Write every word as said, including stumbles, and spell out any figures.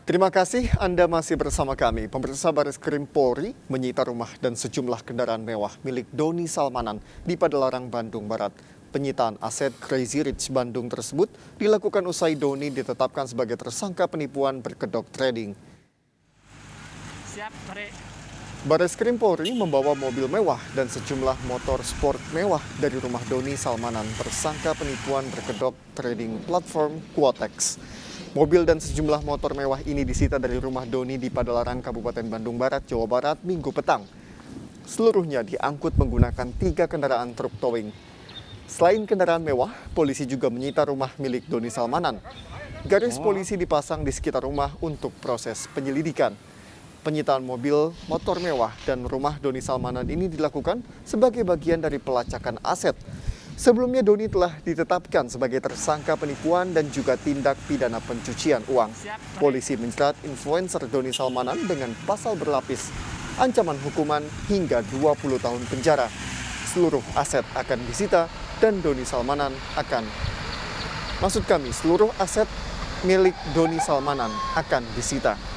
Terima kasih Anda masih bersama kami. Pemirsa Bareskrim Polri menyita rumah dan sejumlah kendaraan mewah milik Doni Salmanan di Padalarang, Bandung Barat. Penyitaan aset Crazy Rich Bandung tersebut dilakukan usai Doni ditetapkan sebagai tersangka penipuan berkedok trading. Siap, mari. Bareskrim Polri membawa mobil mewah dan sejumlah motor sport mewah dari rumah Doni Salmanan, tersangka penipuan berkedok trading platform Quotex. Mobil dan sejumlah motor mewah ini disita dari rumah Doni di Padalarang, Kabupaten Bandung Barat, Jawa Barat, Minggu petang. Seluruhnya diangkut menggunakan tiga kendaraan truk towing. Selain kendaraan mewah, polisi juga menyita rumah milik Doni Salmanan. Garis polisi dipasang di sekitar rumah untuk proses penyelidikan. Penyitaan mobil, motor mewah, dan rumah Doni Salmanan ini dilakukan sebagai bagian dari pelacakan aset. Sebelumnya Doni telah ditetapkan sebagai tersangka penipuan dan juga tindak pidana pencucian uang. Polisi menjerat influencer Doni Salmanan dengan pasal berlapis, ancaman hukuman hingga dua puluh tahun penjara. Seluruh aset akan disita dan Doni Salmanan akan, maksud kami seluruh aset milik Doni Salmanan akan disita.